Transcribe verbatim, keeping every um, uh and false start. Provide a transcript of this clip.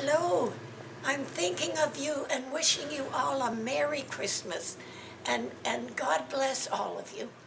Hello. I'm thinking of you and wishing you all a Merry Christmas. And, and God bless all of you.